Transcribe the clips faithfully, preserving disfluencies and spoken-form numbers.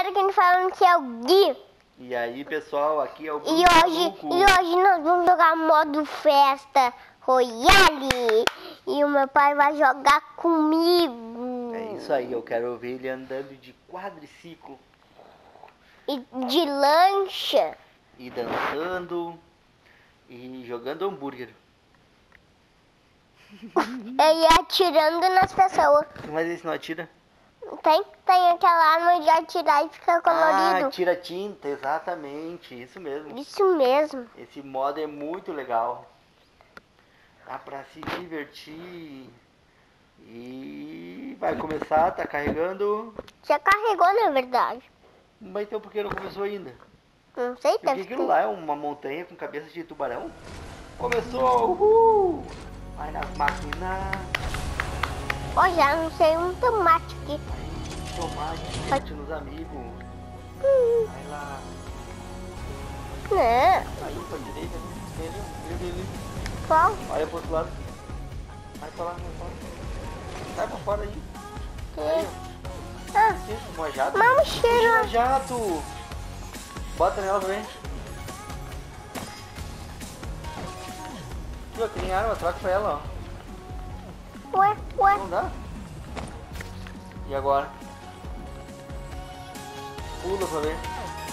galera, quem falando que é o Gui. E aí, pessoal, aqui é o E Bruno hoje, Maluco. e hoje nós vamos jogar modo festa Royale. E o meu pai vai jogar comigo. É isso aí, eu quero ver ele andando de quadriciclo. E de lancha. E dançando. E jogando hambúrguer. E atirando nas pessoas. Mas esse não atira? Tem, tem aquela arma de atirar e ficar colorido. Ah, tira tinta, exatamente, isso mesmo. Isso mesmo. Esse modo é muito legal. Dá pra se divertir. E vai começar, tá carregando. Já carregou, na verdade. Mas então por que não começou ainda? Não sei, Porque deve aquilo ter. lá é uma montanha com cabeça de tubarão. Começou, uhul! Vai nas máquinas. Ó, já não sei um tomate aqui. Aí, tomate, bate nos amigos. Hum, Vai lá. não. Aí pra direita, ali, ali, ali, ali. Qual? Olha pro outro lado. Vai pra lá, vai pra lá. Sai pra fora aí. Aí, ó. Ah, Isso, mojado. uma mochila. Mojado. Bota nela também. Aqui, ó, que nem arma, troca pra ela, ó. Ué, ué. Não dá? E agora? Pula pra ver.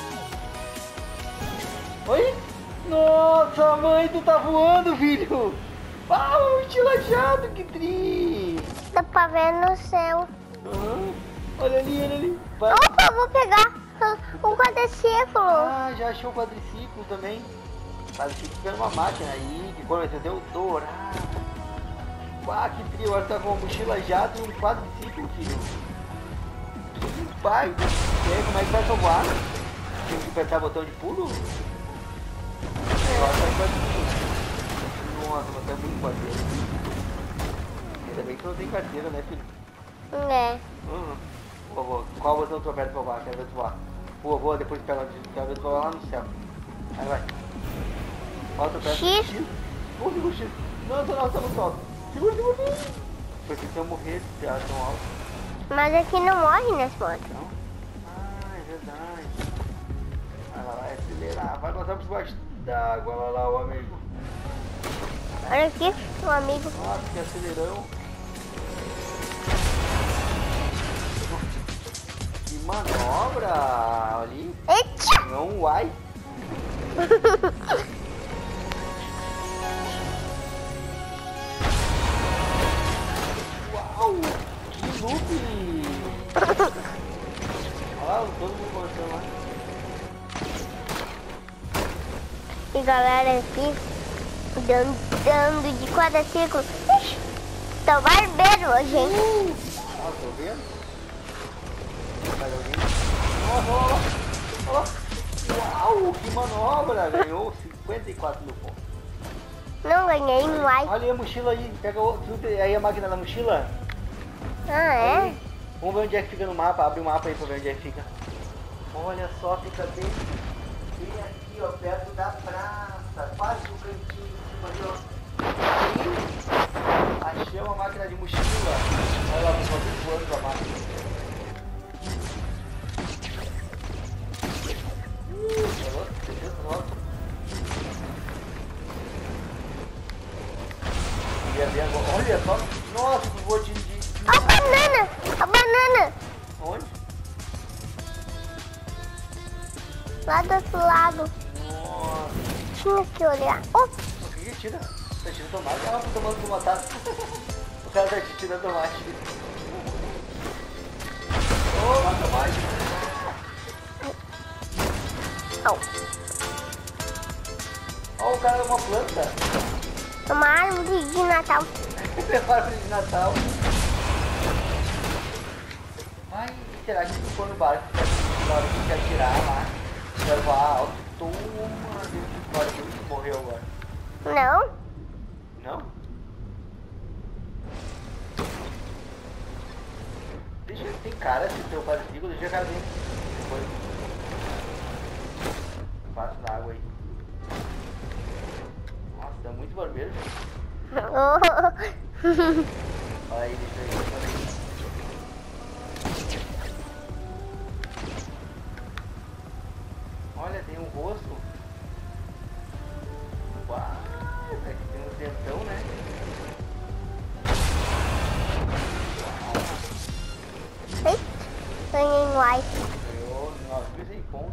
Oi? Nossa, mãe, tu tá voando, filho! Ah, um estilajado, que tri! Dá pra ver no céu. Uhum. Olha ali, olha ali. Vai. Opa, eu vou pegar o quadriciclo. Ah, já achou o quadriciclo também. Quadriciclo fica numa máquina aí, que quando você deu dourado. Ah, que trio, agora tá com uma mochila jato e um quadriciclo, filho. Que pai, e aí, como é que vai salvar? Tem que apertar o botão de pulo? Nossa, Nossa, você é muito parceiro. Ainda bem que você não tem carteira, né, filho? É. Uhum. Boa, boa. Qual botão tu aperta pra voar? Quero ver tu voar. Boa, boa, depois pega onde. Quero ver tu voar lá no céu. Aí vai. Qual tu aperta? X. Pô, segura o X. Não, não, não, tá muito alto. Segura, segura, segura. Porque se eu morrer, se elas tão alto. Mas aqui não morre nesse modo. Não? Ah, é verdade. Vai lá, vai acelerar. Vai passar por debaixo d'água. Olha lá, o amigo. Olha aqui, um amigo. Nossa, que acelerão. Que manobra ali. Eita! Não, uai. Uau, que loop. Olha, todo mundo gostando lá. E galera aqui, dando, dando de quadriciclo. Ixi, tá barbeiro hoje, hein? Ah, tô vendo. Mais alguém? Nossa, olha lá, olha lá. Uau, que manobra. Ganhou cinquenta e quatro mil pontos. Não ganhei, não vai. Olha aí a mochila aí. Pega o, aí a máquina da mochila. Ah, é? Aí. Vamos ver onde é que fica no mapa. Abre o mapa aí pra ver onde é que fica. Olha só, fica bem, bem aqui, ó, perto da praça. Quase no cantinho em cima ali, ó. Aí, achei uma máquina de mochila. Olha lá, pessoal, voando a máquina. Olha só, nossa, que voa de, de... A banana! A banana! Onde? Lá do outro lado. Nossa, Tinha que olhar. Oh, o que que tira? Tá tirando tomate? Ah, tô tomando tomate. O cara tá tirando tomate. Ô, tomate. oh. Ó, o cara é uma planta. Uma árvore de Natal. Prepara de Natal. Ai, será que se for no barco, na hora que quer tirar lá, vai voar alto? Toma, Deus do céu, morreu agora. Não? Não? Deixa, tem cara se teu quadriciclo, deixa a cara dentro. Depois. Passa na água aí. Nossa, dá muito barbeiro. Oh. Olha aí, deixa eu ir. posto. Uau, esse aqui tem um dentão, né? Eita, ganhei no like. Ganhou nove mil e cem pontos.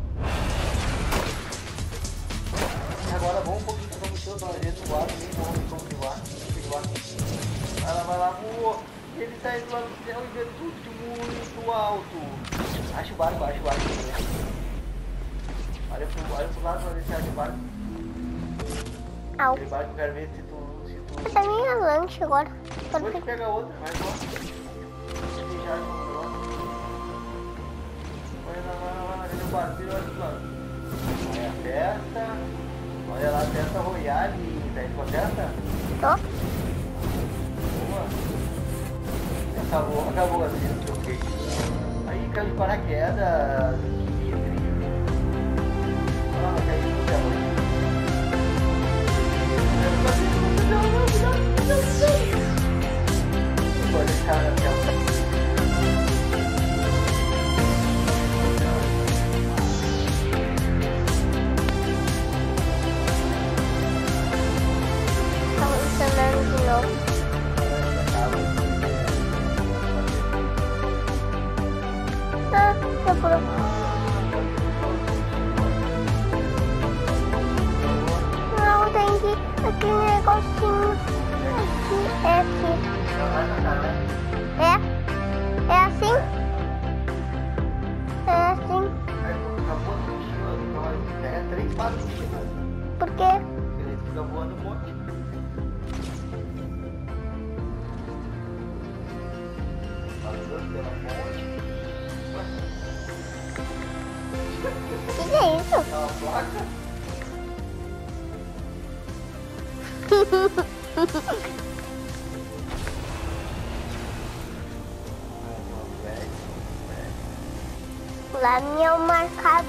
Agora vamos um pouquinho pra mochila pra gente no guarda, nem vamos como que guarda. Vai lá, vai lá, voou. Ele tá indo lá no céu e vê tudo de muito alto. Acha o barco, acha o barco. Olha pro, olha pro lado pra ver se acha o barco. Au. Aquele barco eu quero ver se tu... Se tu... Essa é a minha lanche agora. Depois tu pega outra, vai embora. Você já acha uma outra. Olha lá, olha lá, olha o barco, olha pro lado. Olha a festa. Olha lá a festa Royale. Tá indo pra festa? Tô. Boa. Acabou, acabou assim, ok. Aí caiu de paraquedas. Que incrível. Ah, caiu no céu. Pode ficar na tela. Tá funcionando de novo. Ah, eu por... Não, tem que... aquele negocinho. Aqui, é aqui. É? É assim? É assim. Pega três passos de mochila. Por quê? Ele fica voando um monte. Passando pela ponte. O que, que é isso? É uma placa. Lá é o marcado.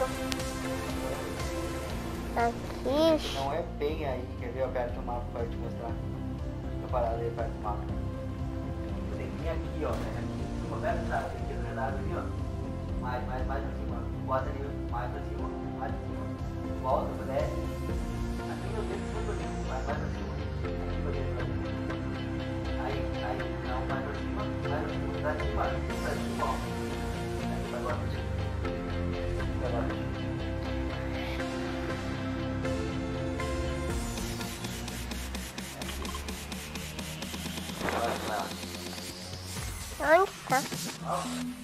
Aqui. Não é bem aí, quer ver? Eu aperto o mapa para te mostrar. Fica parado aí, aperto o mapa. Tem que vir aqui, ó. Né? Aqui em cima, perto da tem que ir redado ali, ó. Mais, mais, mais pra cima. Bota ali, mais pra cima, mais pra cima. Volta, desce. Aqui meu dedo tudo ali, mais, mais pra cima. Aqui meu dedo pra cima. Aí, aí, não, mais pra cima, mais pra cima. Pra cima, pra cima, ó. Aqui pra agora pra cima. Pra agora pra cima. Onde tá? Ó.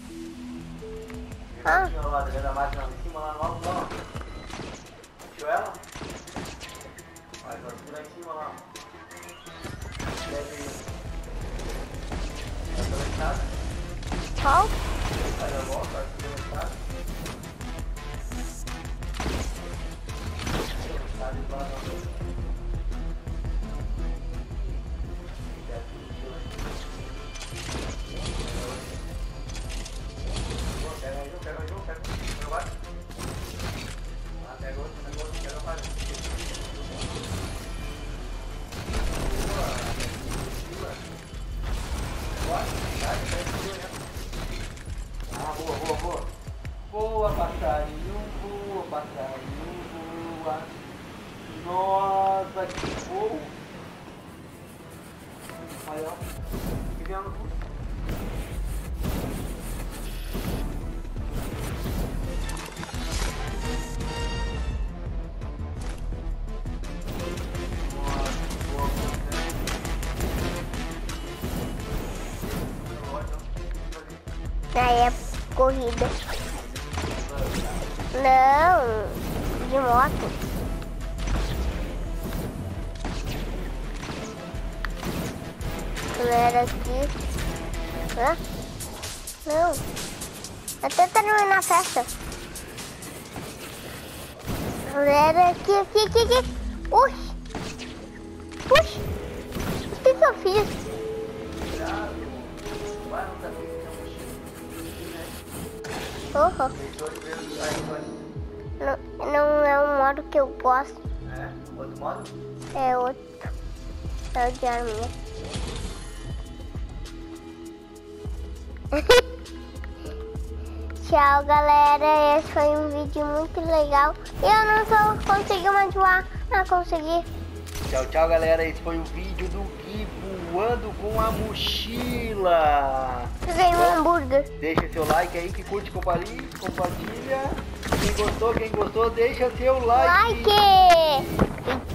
Ah. Aqui, ó, lá, tá vendo a máquina lá em cima, lá no alto, lá, ó. Achou ela? Vai, agora lá em cima, lá, ó. Deve ir. Vai pela estrada. Qual? Vai dar volta, vai pela estrada. Estrada de lá, ó. Ah, boa, boa, boa. Boa, passarinho, boa, passarinho, boa. Nossa, que voo. Aí, ó. Que vem no curso. Na época, corrida. Não, de moto. Galera aqui. Hã? Não. Até terminar a festa. Galera aqui, aqui, aqui, aqui. Oxi. Oxi. O que que eu fiz? Uhum. Não, não é um modo que eu gosto. É? Outro modo? É outro. É o de arminha. tchau, galera. Esse foi um vídeo muito legal. E eu não só consegui mais voar. Não consegui. Tchau, tchau, galera. Esse foi o vídeo do Gui voando com a mochila. Eu ganhei um hambúrguer. Deixa seu like aí, que curte, compartilha. compartilha. Quem gostou, quem gostou, deixa seu like. Like!